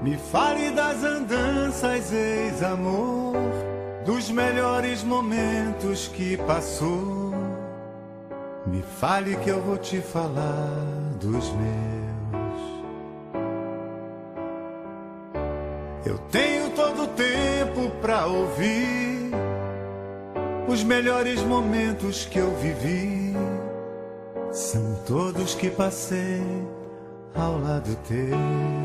Me fale das andanças, ex-amor, dos melhores momentos que passou. Me fale que eu vou te falar dos meus. Eu tenho todo o tempo pra ouvir os melhores momentos que eu vivi. São todos que passei ao lado teu.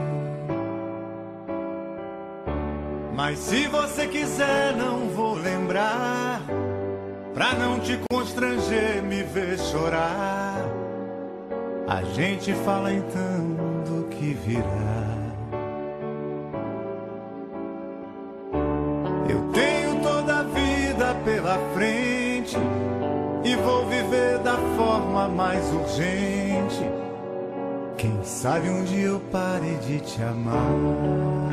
Mas se você quiser, não vou lembrar, pra não te constranger, me ver chorar. A gente fala então do que virá. Eu tenho toda a vida pela frente e vou viver da forma mais urgente. Quem sabe um dia eu pare de te amar.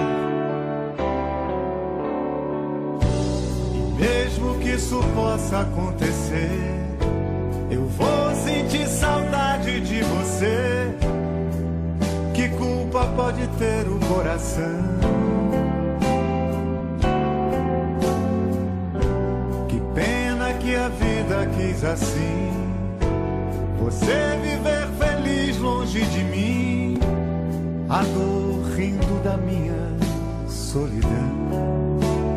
Mesmo que isso possa acontecer, eu vou sentir saudade de você. Que culpa pode ter o coração? Que pena que a vida quis assim, você viver feliz longe de mim, a dor rindo da minha solidão.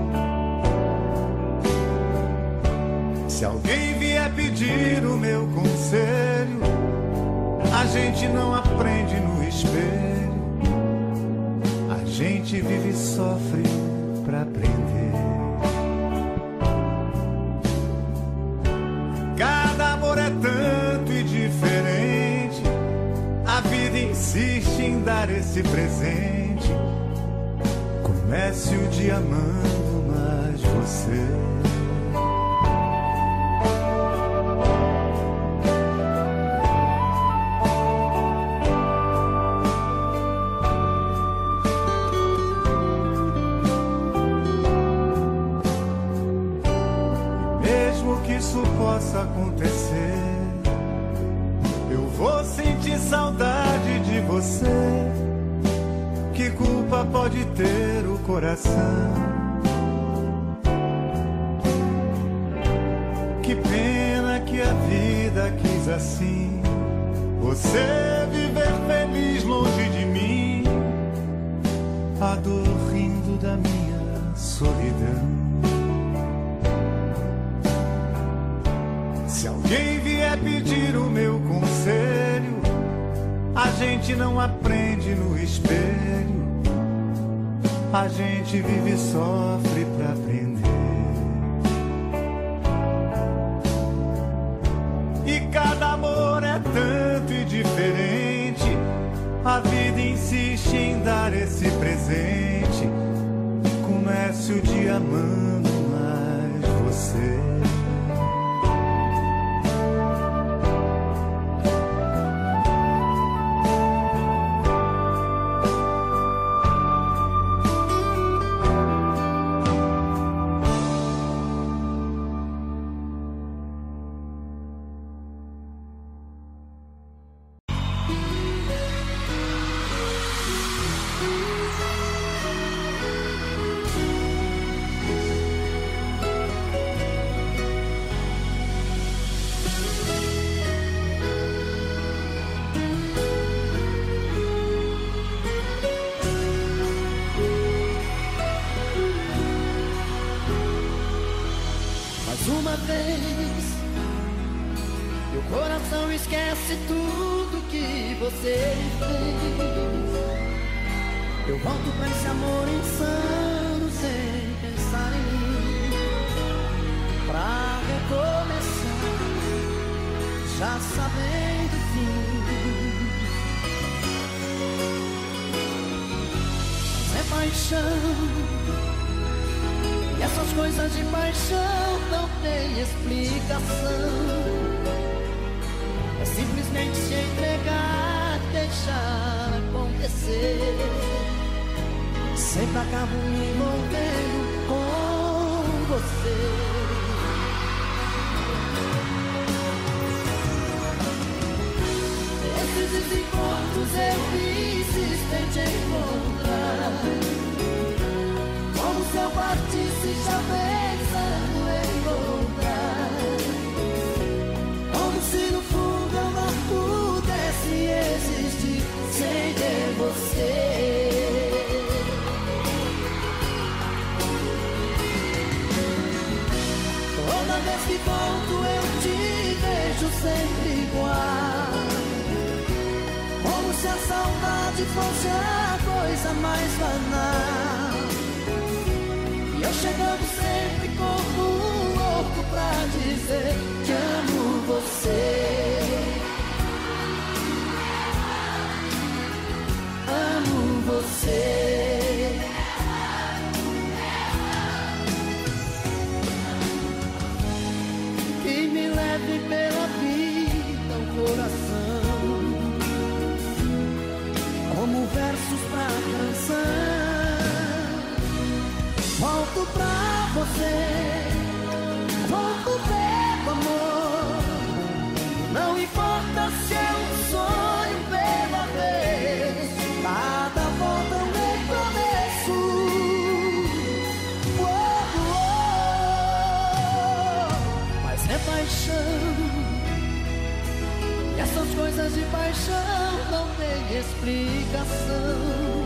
Se alguém vier pedir o meu conselho, a gente não aprende no espelho, a gente vive e sofre pra aprender. Cada amor é tanto e diferente, a vida insiste em dar esse presente. Comece o dia amando mais você. Isso possa acontecer, eu vou sentir saudade de você. Que culpa pode ter o coração? Que pena que a vida quis assim, você viver feliz longe de mim, a dor rindo da minha solidão. Se alguém vier pedir o meu conselho, a gente não aprende no espelho, a gente vive e sofre pra aprender. E cada amor é tanto e diferente, a vida insiste em dar esse presente. Comece o dia amando mais você. Uma vez, meu coração esquece tudo que você fez. Eu volto pra esse amor insano sem pensar em mim, pra recomeçar, já sabendo o fim. Mas é paixão, e essas coisas de paixão não tem explicação. É simplesmente se entregar, deixar acontecer. Sempre acabo me envolvendo com você. Esses desencontros eu insistente em encontrar, que volto eu te vejo sempre igual, como se a saudade fosse a coisa mais banal. E eu chegando sempre como louco pra dizer que amo você. Amo você. Que me leve pela vida o coração, como versos pra canção. Volto pra você, volto pelo amor. Não importa se é um sonho pela vez, cada volta é um recomeço. Mas é paixão, e essas coisas de paixão não tem explicação.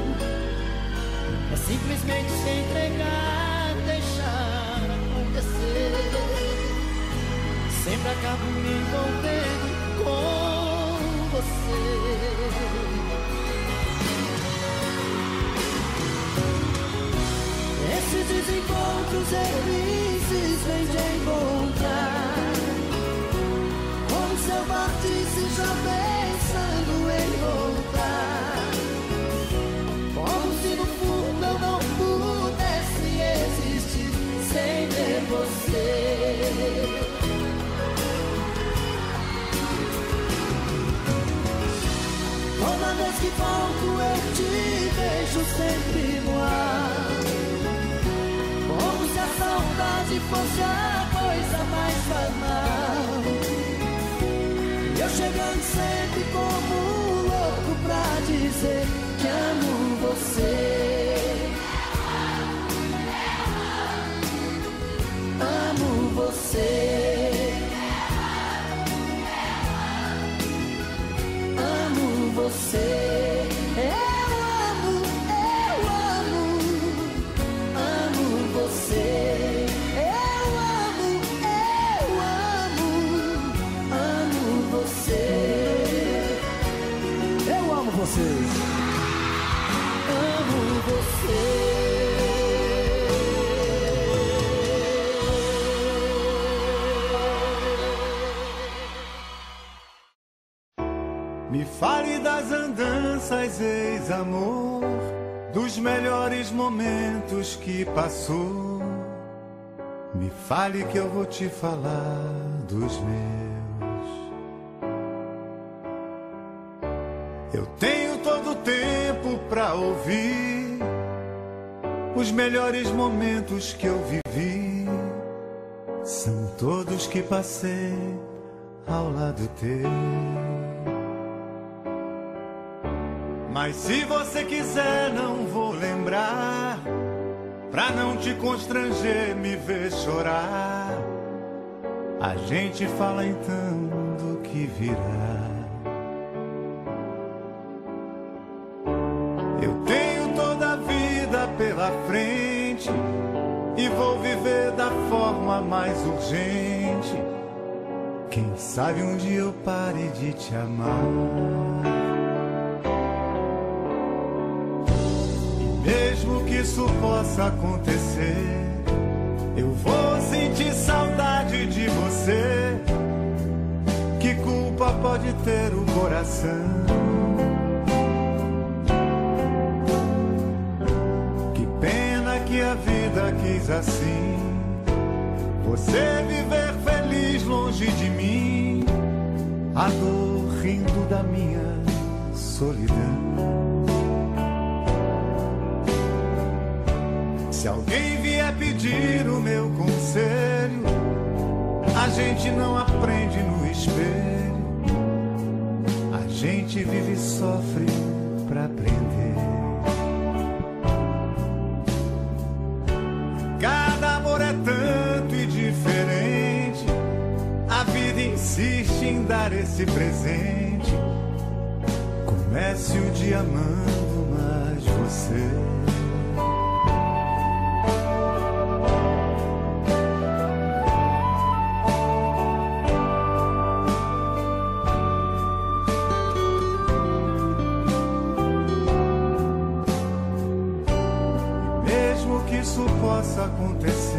É simplesmente se entregar, deixar acontecer. Sempre acabo me envolvendo com você. Esses desencontros difíceis vêm de encontrar, como se eu partisse já pensando em voltar, como se no fundo eu não pudesse existir sem ter você. Toda vez que volto eu te vejo sempre igual, como se a saudade fosse a coisa mais banal. E eu chegando sempre como louco pra dizer que amo você. Amo você. Amo você. Amo você. Amo você. Eu amo vocês. Amo você. Me fale das andanças, ex-amor, dos melhores momentos que passou. Me fale que eu vou te falar dos meus. Eu tenho todo o tempo pra ouvir os melhores momentos que eu vivi. São todos que passei ao lado teu. Mas se você quiser, não vou lembrar, pra não te constranger, me ver chorar. A gente fala então do que virá. Eu tenho toda a vida pela frente e vou viver da forma mais urgente. Quem sabe um dia eu pare de te amar. Mesmo que isso possa acontecer, eu vou sentir saudade de você. Que culpa pode ter o coração? Que pena que a vida quis assim, você viver feliz longe de mim, a dor rindo da minha solidão. Se alguém vier pedir o meu conselho, a gente não aprende no espelho, a gente vive e sofre pra aprender. Cada amor é tanto e diferente, a vida insiste em dar esse presente. Comece o dia amando mais você. possa acontecer.